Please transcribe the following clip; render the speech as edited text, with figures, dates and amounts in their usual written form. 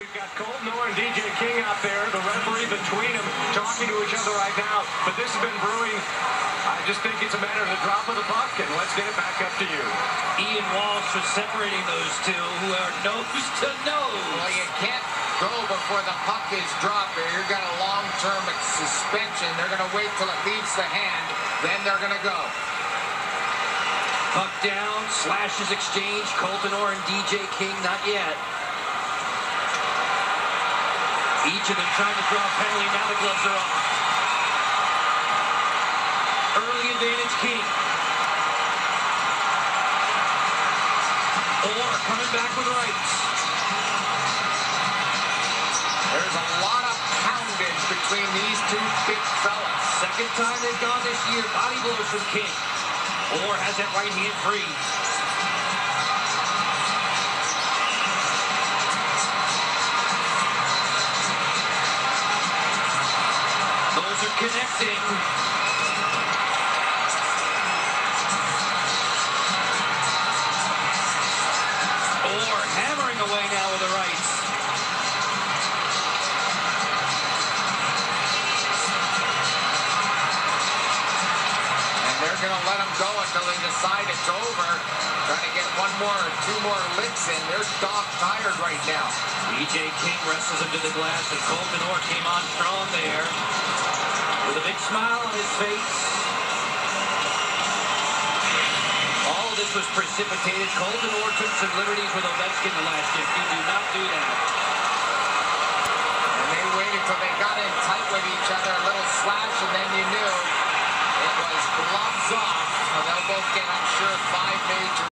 We've got Colton Orr and DJ King out there, the referee between them, talking to each other right now. But this has been brewing. I just think it's a matter of the drop of the puck, and let's get it back up to you. Ian Walsh was separating those two who are nose to nose. Well, you can't go before the puck is dropped, or you've got a long-term suspension. They're going to wait till it leaves the hand, then they're going to go. Puck down, slashes exchange. Colton Orr and DJ King, not yet. Each of them trying to draw a penalty. Now the gloves are off. Early advantage, King. Orr coming back with rights. There's a lot of poundage between these two big fellas. Second time they've gone this year. Body blows from King. Orr has that right hand free. Those are connecting. Orr hammering away now with the rights. They're going to let them go until they decide it's over. Trying to get one more or two more licks in. They're dog-tired right now. DJ King wrestles him to the glass, and Colton Orr came on strong there with a big smile on his face. All of this was precipitated. Colton Orr took some liberties with Ovechkin the last shift. You do not do that. And they waited till they got in tight with each other. A little slash, and then you knew it was gloves off. So they'll both get, I'm sure, 5 major